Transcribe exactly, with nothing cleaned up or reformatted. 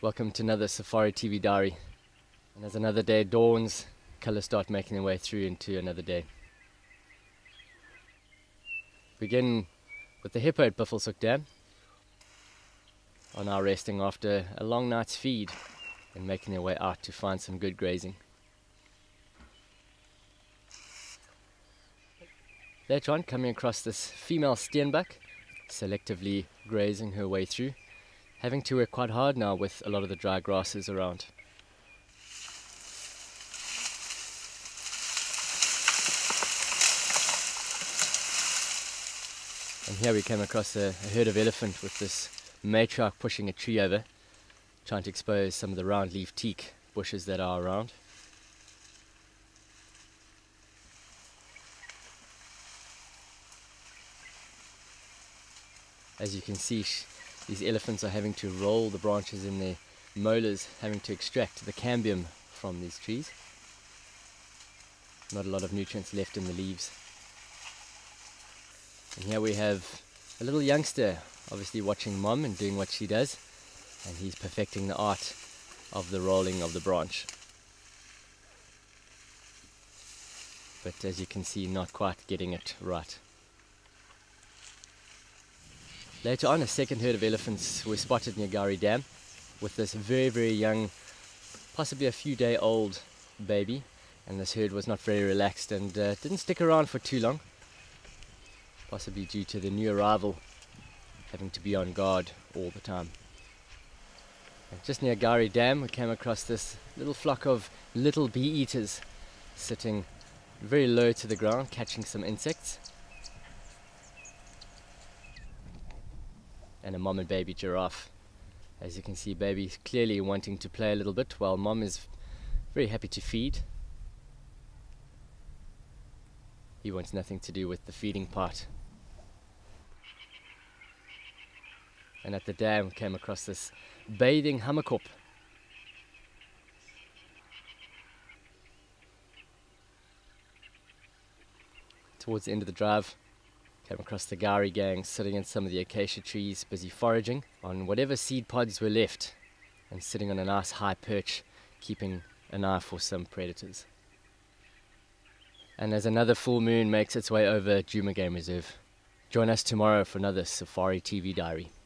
Welcome to another Safari T V diary. And as another day dawns, colours start making their way through into another day. Begin with the hippo at Buffelshoek Dam. Are now resting after a long night's feed and making their way out to find some good grazing. Later on, coming across this female steenbuck, selectively grazing her way through, having to work quite hard now with a lot of the dry grasses around. And here we came across a, a herd of elephant with this matriarch pushing a tree over, trying to expose some of the round leaf teak bushes that are around. As you can see, these elephants are having to roll the branches in their molars, having to extract the cambium from these trees. Not a lot of nutrients left in the leaves. And here we have a little youngster, obviously watching mom and doing what she does, and he's perfecting the art of the rolling of the branch. But as you can see, not quite getting it right. Later on, a second herd of elephants were spotted near Gowrie Dam with this very, very young, possibly a few day old baby, and this herd was not very relaxed and uh, didn't stick around for too long, possibly due to the new arrival having to be on guard all the time. And just near Gowrie Dam, we came across this little flock of little bee eaters sitting very low to the ground, catching some insects. And a mom and baby giraffe. As you can see, baby is clearly wanting to play a little bit, while mom is very happy to feed. He wants nothing to do with the feeding part. And at the dam, we came across this bathing hammerkop. Towards the end of the drive, came across the Gowrie gang sitting in some of the acacia trees, busy foraging on whatever seed pods were left, and sitting on a nice high perch, keeping an eye for some predators. And as another full moon makes its way over Djuma Game Reserve, join us tomorrow for another Safari T V diary.